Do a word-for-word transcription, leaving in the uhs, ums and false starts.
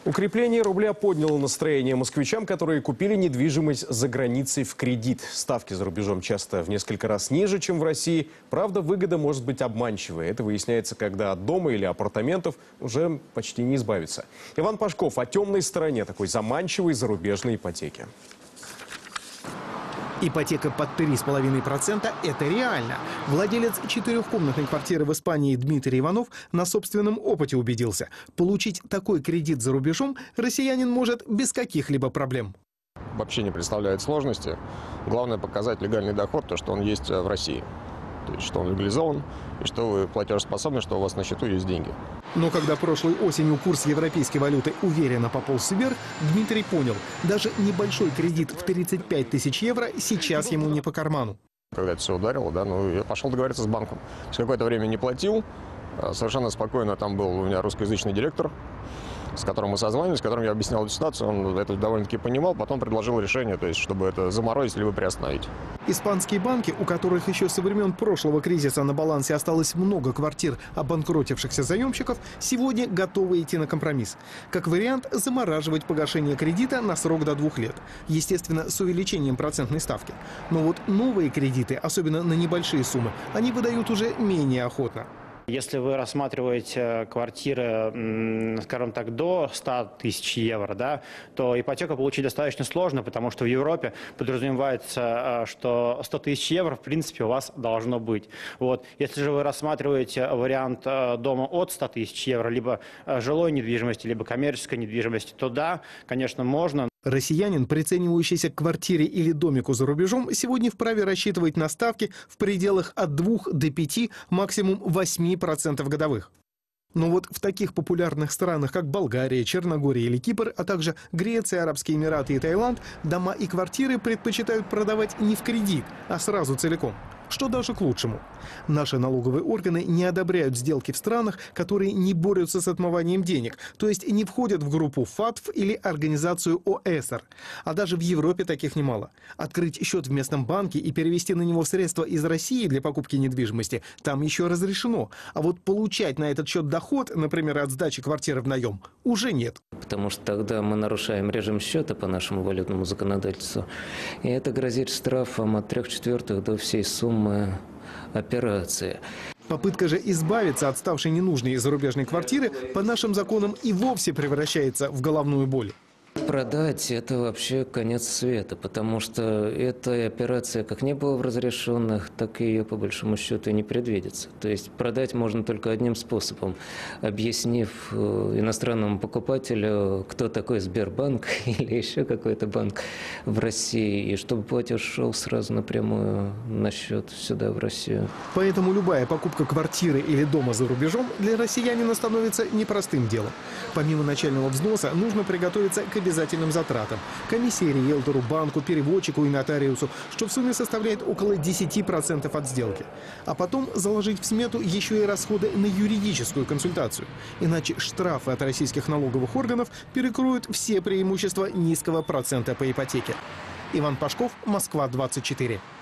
Укрепление рубля подняло настроение москвичам, которые купили недвижимость за границей в кредит. Ставки за рубежом часто в несколько раз ниже, чем в России. Правда, выгода может быть обманчивой. Это выясняется, когда от дома или апартаментов уже почти не избавиться. Иван Пашков о темной стороне такой заманчивой зарубежной ипотеки. Ипотека под три с половиной процента – это реально. Владелец четырехкомнатной квартиры в Испании Дмитрий Иванов на собственном опыте убедился. Получить такой кредит за рубежом россиянин может без каких-либо проблем. Вообще не представляет сложности. Главное показать легальный доход, то, что он есть в России. То есть, что он легализован, и что вы платежеспособны, что у вас на счету есть деньги. Но когда прошлой осенью курс европейской валюты уверенно пополз вверх, Дмитрий понял, даже небольшой кредит в тридцать пять тысяч евро сейчас ему не по карману. Когда это все ударило, да, ну, я пошел договориться с банком. Какое-то время не платил, совершенно спокойно там был у меня русскоязычный директор, с которым мы созванивались, с которым я объяснял эту ситуацию, он это довольно-таки понимал, потом предложил решение, то есть, чтобы это заморозить либо приостановить. Испанские банки, у которых еще со времен прошлого кризиса на балансе осталось много квартир обанкротившихся заемщиков, сегодня готовы идти на компромисс. Как вариант, замораживать погашение кредита на срок до двух лет. Естественно, с увеличением процентной ставки. Но вот новые кредиты, особенно на небольшие суммы, они выдают уже менее охотно. Если вы рассматриваете квартиры, скажем так, до ста тысяч евро, да, то ипотеку получить достаточно сложно, потому что в Европе подразумевается, что сто тысяч евро, в принципе, у вас должно быть. Вот. Если же вы рассматриваете вариант дома от ста тысяч евро, либо жилой недвижимости, либо коммерческой недвижимости, то да, конечно, можно. Россиянин, приценивающийся к квартире или домику за рубежом, сегодня вправе рассчитывать на ставки в пределах от двух до пяти, максимум восьми процентов годовых. Но вот в таких популярных странах, как Болгария, Черногория или Кипр, а также Греция, Арабские Эмираты и Таиланд, дома и квартиры предпочитают продавать не в кредит, а сразу целиком. Что даже к лучшему. Наши налоговые органы не одобряют сделки в странах, которые не борются с отмыванием денег, то есть не входят в группу ФАТФ или организацию ОЭСР. А даже в Европе таких немало. Открыть счет в местном банке и перевести на него средства из России для покупки недвижимости там еще разрешено. А вот получать на этот счет доход, например, от сдачи квартиры в наем, уже нет. Потому что тогда мы нарушаем режим счета по нашему валютному законодательству. И это грозит штрафом от трех четвертых до всей суммы операции. Попытка же избавиться от ставшей ненужной зарубежной квартиры по нашим законам и вовсе превращается в головную боль. Продать – это вообще конец света, потому что эта операция как не было в разрешенных, так и ее по большому счету и не предвидится. То есть продать можно только одним способом, объяснив иностранному покупателю, кто такой Сбербанк или еще какой-то банк в России, и чтобы платеж шел сразу напрямую на счет сюда, в Россию. Поэтому любая покупка квартиры или дома за рубежом для россиянина становится непростым делом. Помимо начального взноса нужно приготовиться к обязательным затратам. Комиссии риэлтору, банку, переводчику и нотариусу, что в сумме составляет около десяти процентов от сделки. А потом заложить в смету еще и расходы на юридическую консультацию. Иначе штрафы от российских налоговых органов перекроют все преимущества низкого процента по ипотеке. Иван Пашков, Москва, двадцать четыре.